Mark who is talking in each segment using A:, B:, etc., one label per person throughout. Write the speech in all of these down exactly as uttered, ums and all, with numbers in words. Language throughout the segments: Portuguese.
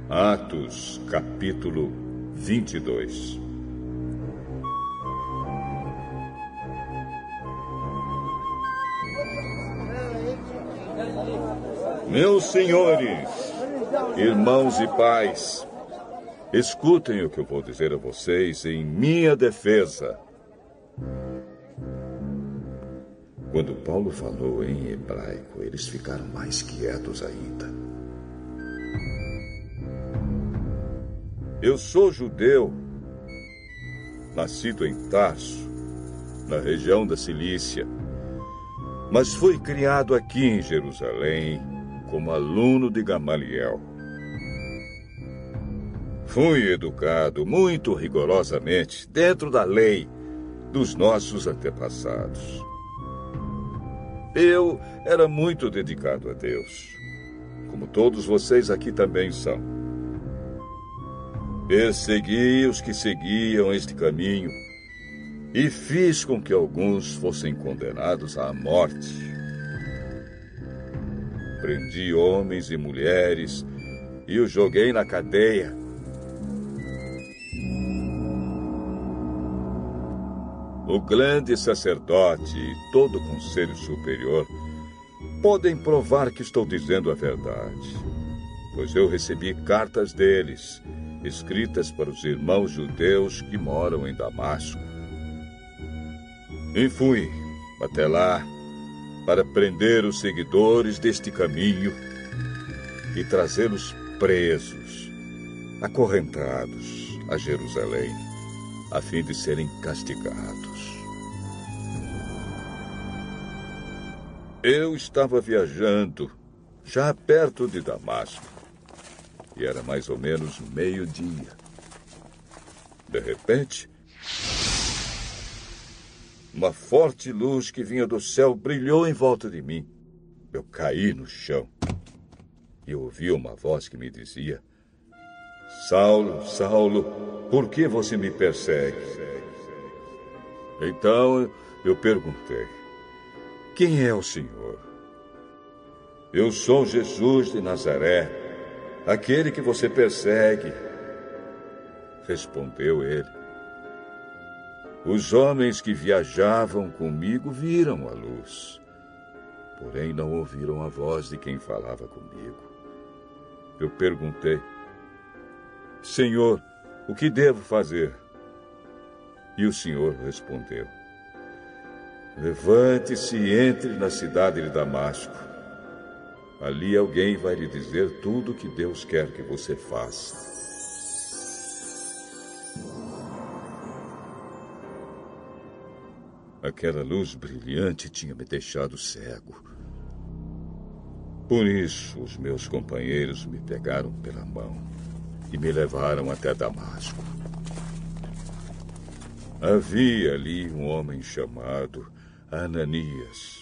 A: Atos, capítulo vinte e dois. Meus senhores, irmãos e pais, escutem o que eu vou dizer a vocês em minha defesa. Quando Paulo falou em hebraico, eles ficaram mais quietos ainda. Eu sou judeu, nascido em Tarso, na região da Cilícia, mas fui criado aqui em Jerusalém como aluno de Gamaliel. Fui educado muito rigorosamente dentro da lei dos nossos antepassados. Eu era muito dedicado a Deus, como todos vocês aqui também são. Persegui os que seguiam este caminho e fiz com que alguns fossem condenados à morte. Prendi homens e mulheres e os joguei na cadeia. O grande sacerdote e todo o conselho superior podem provar que estou dizendo a verdade, pois eu recebi cartas deles, escritas para os irmãos judeus que moram em Damasco. E fui até lá para prender os seguidores deste caminho e trazê-los presos, acorrentados a Jerusalém, a fim de serem castigados. Eu estava viajando, já perto de Damasco, e era mais ou menos meio-dia. De repente, uma forte luz que vinha do céu brilhou em volta de mim. Eu caí no chão e ouvi uma voz que me dizia: Saulo, Saulo, por que você me persegue? Então eu perguntei: quem é o Senhor? Eu sou Jesus de Nazaré, aquele que você persegue. Respondeu ele. Os homens que viajavam comigo viram a luz, porém não ouviram a voz de quem falava comigo. Eu perguntei: Senhor, o que devo fazer? E o Senhor respondeu: levante-se e entre na cidade de Damasco. Ali alguém vai lhe dizer tudo o que Deus quer que você faça. Aquela luz brilhante tinha me deixado cego. Por isso, os meus companheiros me pegaram pela mão e me levaram até Damasco. Havia ali um homem chamado Ananias.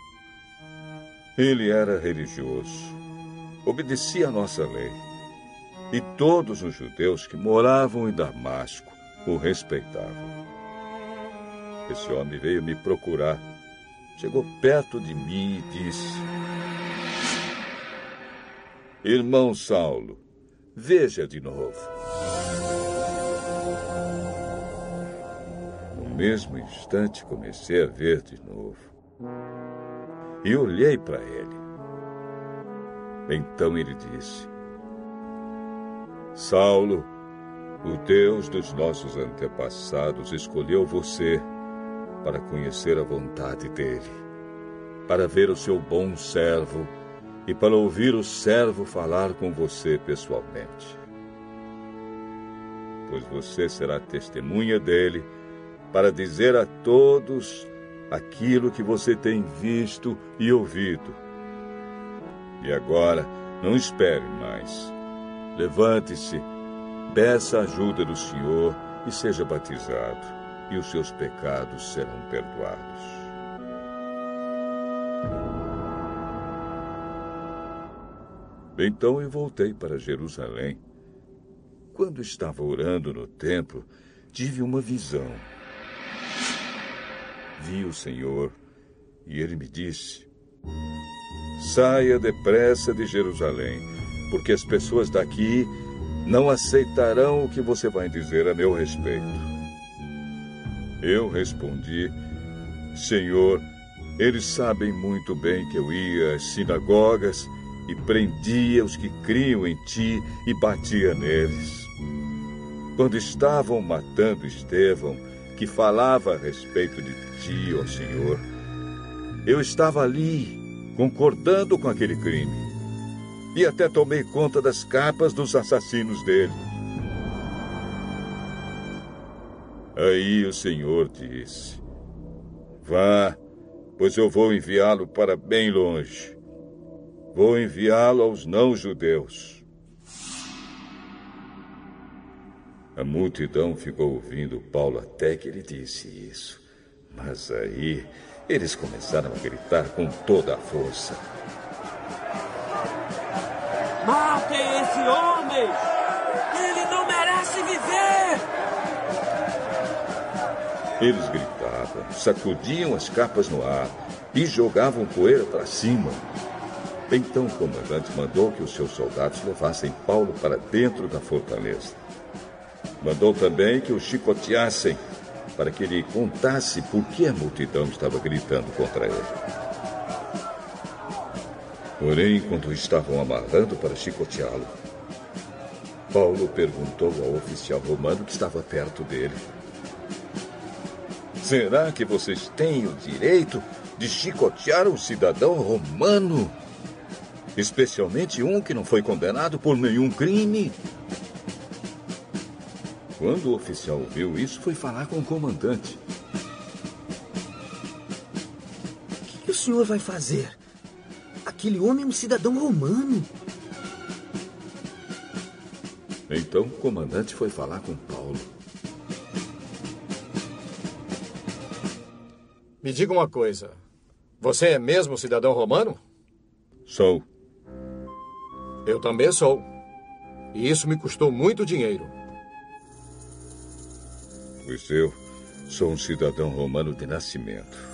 A: Ele era religioso, obedecia à nossa lei, e todos os judeus que moravam em Damasco o respeitavam. Esse homem veio me procurar, chegou perto de mim e disse: Irmão Saulo, veja de novo. No mesmo instante comecei a ver de novo. E olhei para ele. Então ele disse: Saulo, o Deus dos nossos antepassados escolheu você para conhecer a vontade dele, para ver o seu bom servo e para ouvir o servo falar com você pessoalmente. Pois você será testemunha dele para dizer a todos aquilo que você tem visto e ouvido. E agora, não espere mais. Levante-se, peça a ajuda do Senhor e seja batizado, e os seus pecados serão perdoados. Então eu voltei para Jerusalém. Quando estava orando no templo, tive uma visão. Vi o Senhor e ele me disse: saia depressa de Jerusalém, porque as pessoas daqui não aceitarão o que você vai dizer a meu respeito. Eu respondi: Senhor, eles sabem muito bem que eu ia às sinagogas e prendia os que criam em ti e batia neles. Quando estavam matando Estevão, que falava a respeito de ti, ó Senhor, eu estava ali, concordando com aquele crime. E até tomei conta das capas dos assassinos dele. Aí o Senhor disse: Vá, pois eu vou enviá-lo para bem longe. Vou enviá-lo aos não-judeus. A multidão ficou ouvindo Paulo até que ele disse isso. Mas aí eles começaram a gritar com toda a força:
B: Matem esse homem! Ele não merece viver!
A: Eles gritavam, sacudiam as capas no ar e jogavam poeira para cima. Então o comandante mandou que os seus soldados levassem Paulo para dentro da fortaleza. Mandou também que o chicoteassem, para que ele contasse por que a multidão estava gritando contra ele. Porém, quando o estavam amarrando para chicoteá-lo, Paulo perguntou ao oficial romano que estava perto dele: Será que vocês têm o direito de chicotear um cidadão romano? Especialmente um que não foi condenado por nenhum crime? Quando o oficial ouviu isso, foi falar com o comandante.
C: O que, que o senhor vai fazer? Aquele homem é um cidadão romano.
A: Então o comandante foi falar com Paulo.
D: Me diga uma coisa. Você é mesmo cidadão romano?
A: Sou.
D: Eu também sou. E isso me custou muito dinheiro.
A: Pois eu sou um cidadão romano de nascimento.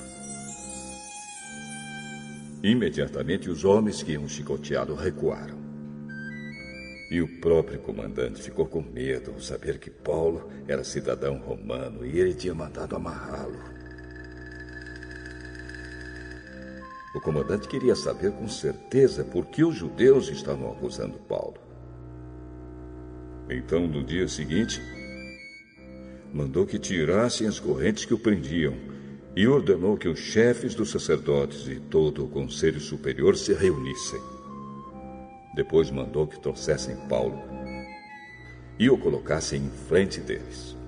A: Imediatamente os homens que iam chicoteá-lo recuaram. E o próprio comandante ficou com medo ao saber que Paulo era cidadão romano e ele tinha mandado amarrá-lo. O comandante queria saber com certeza por que os judeus estavam acusando Paulo. Então, no dia seguinte, mandou que tirassem as correntes que o prendiam e ordenou que os chefes dos sacerdotes e todo o conselho superior se reunissem. Depois mandou que trouxessem Paulo e o colocassem em frente deles.